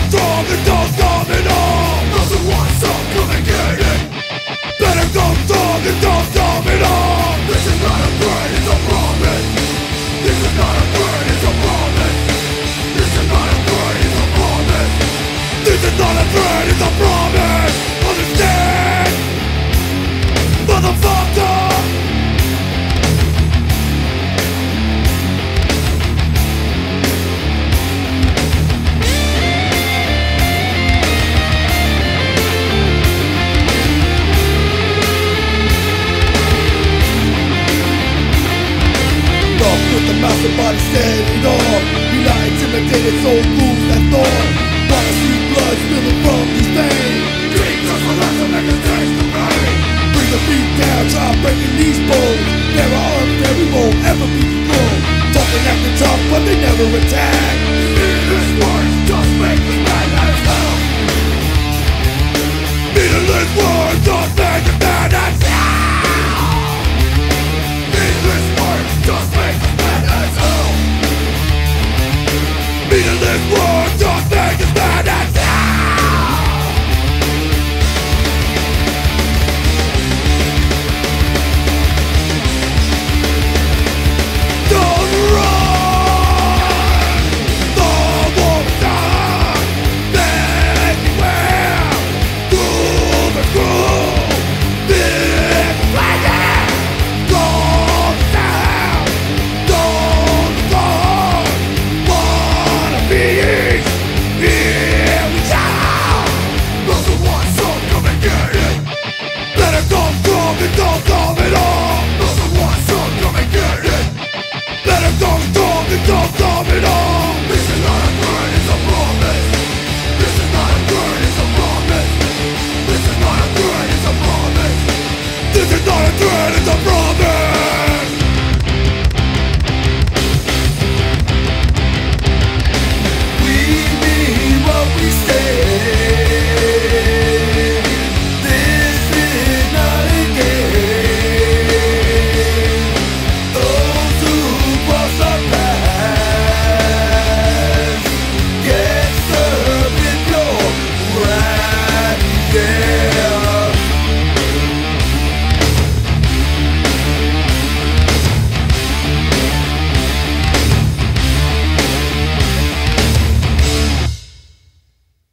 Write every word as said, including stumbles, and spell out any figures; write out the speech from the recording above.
strong and don't stop it all. Those who want some, come and get it. Better go strong and don't stop it all. This is not a threat, it's a promise. This is not a threat, it's a promise. This is not a threat, it's a promise. This is not a threat, it's a promise. Understand, motherfucker. With the master body standing on, we not intimidated, soul moves that thorn. Wanna see blood spilling from these veins. Drink just for less to make us taste the pain. Bring the beat down, try breaking these bones. There are unfair, we won't ever be controlled. Talking acting tough, but they never attack. Meaningless words just make us mad as hell. Meaningless words just make us mad as hell. Meaningless words just make us mad as hell. Meaningless words